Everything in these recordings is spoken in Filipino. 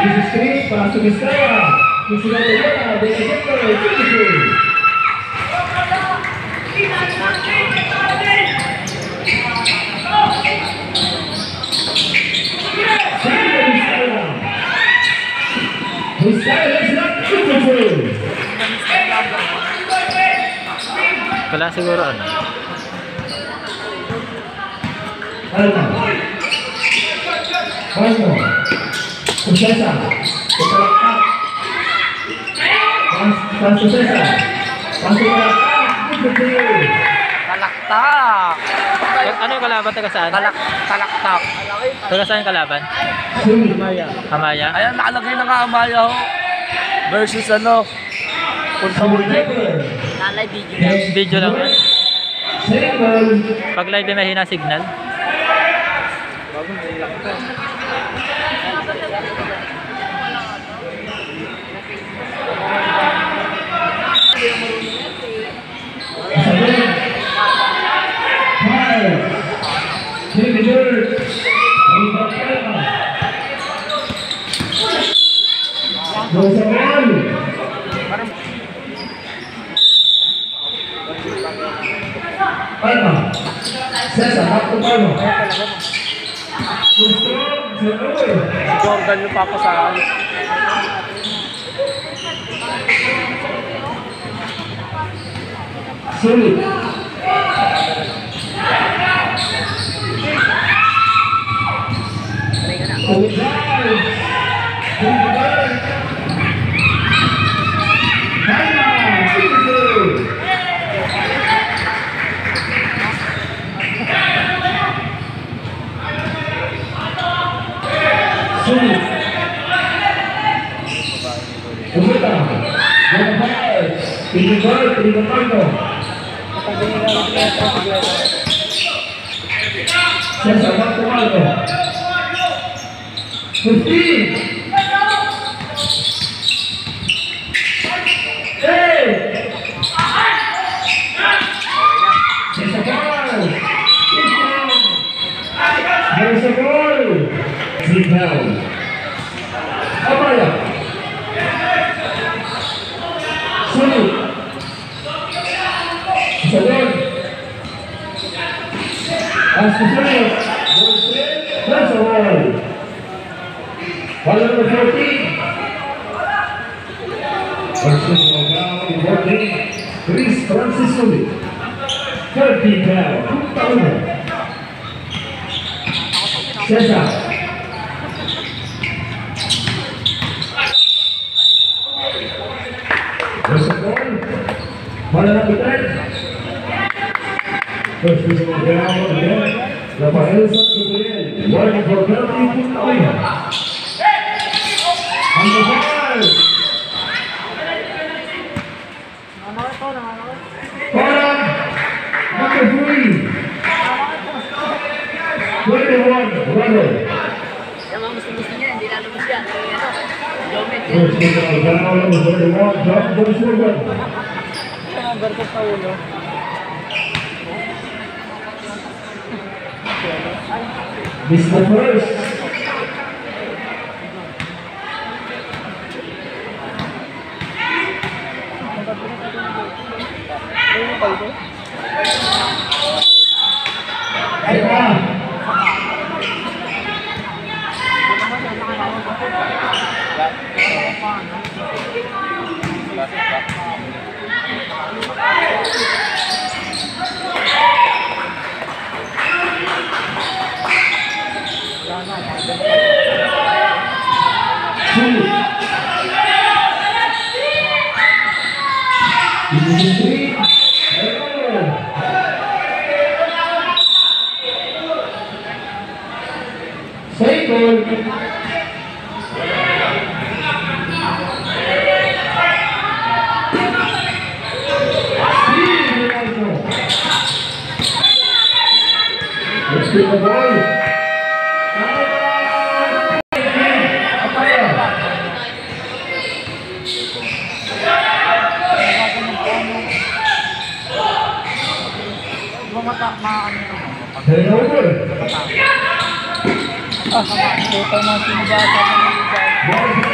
16 para su Vizcaya. Musical Toyota de December 23. Wala siguro ano. Alma. Alma. Susesa. Ketalakak. Susesa. Talaktak. Ano yung kalaban? Taga saan? Talaktak. Taga saan yung kalaban? Amaya. Amaya? Ayan, nakalagay na nga Amaya ho. Versus ano? Live video lang. Video lang yan. Pag live may hina signal. Palma, Cesar, waktu Palma. Jordan yung papasahan. Sulit. Sulit. Umita. Pinigol. Cesar, waktu Palma. 15. Hey! There's a goal! Signal. Amaya. Sulit. Sabon. Aspisano. There's a goal. Ball number 14. Versus now involving Chris Francis Sulit. 30 down. Cesar. There's a goal. Ball number 10. First visual down again. Rafael Santiago. Working for penalty. On the ball. Corner. Number 3. 21. Runner. Yung mga gusto niya, hindi lalabas yan. First visual down. Number 31. John Bonsugan. Number ko sa ulo. This is the first. Total na sinubasa ng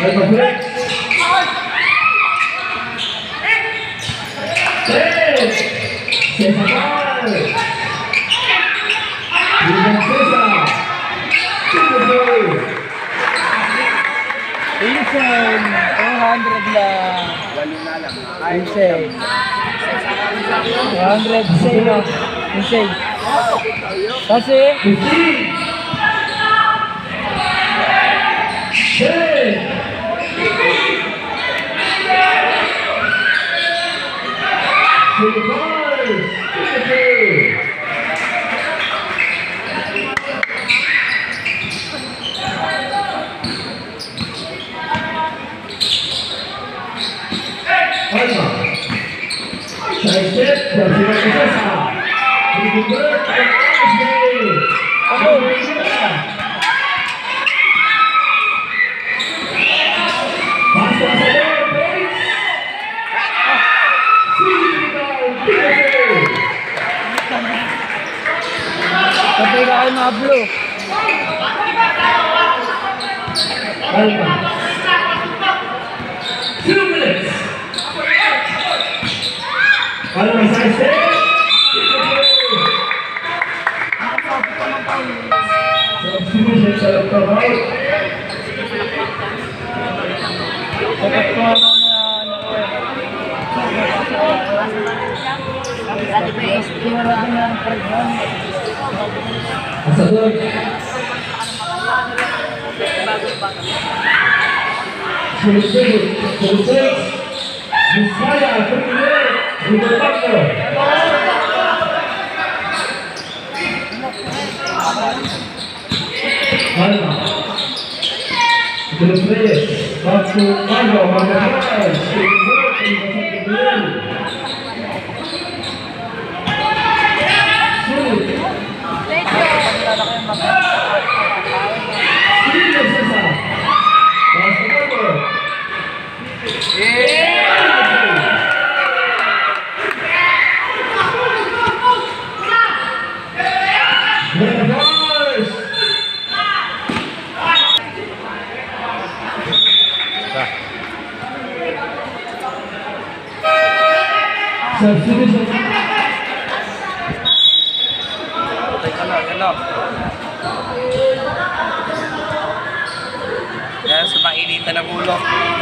Alpha Flex. Cesar. Julian Cesar. Vincent, 200 lang. Vincent. 200 sa'yo. Vincent. Kasi, sabay ka kayo mga blue. Alpha. 2 minutes. Alpha size 10. Substitution sa provide. Sagot ko ano na Asador. Sulit. Bisaya, Premier, Riverbanco. Alma. Terus Reyes. Batu Mago, Magdalena. Substitution. Kaya sa mainitan ng ulo.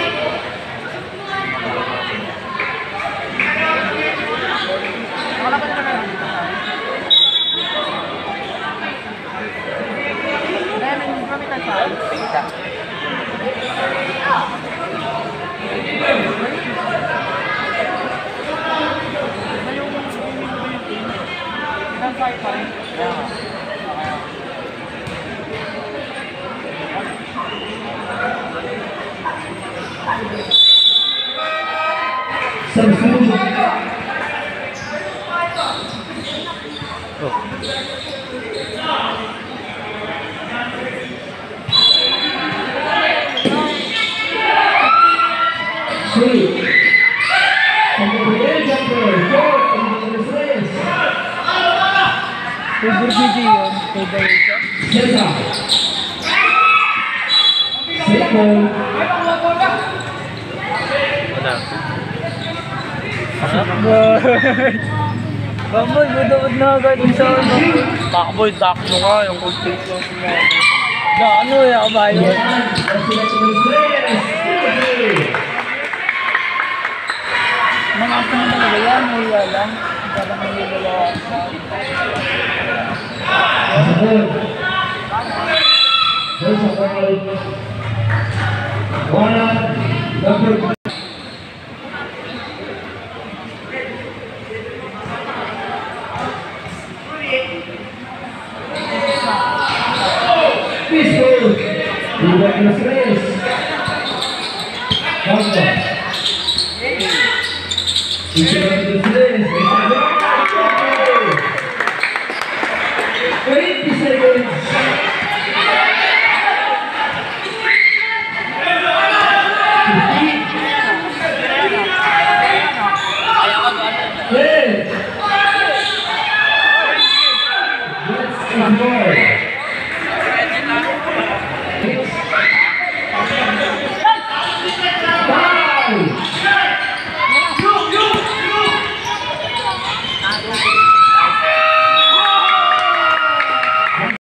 Baboy, budod na agad sa ano. Takboy, takbo nga yung content ko siya. Ano ya kabayo? Mga ako na talaga yan, huya lang. Parang nilalawa sa Pistol. Libat na stress. Bangga.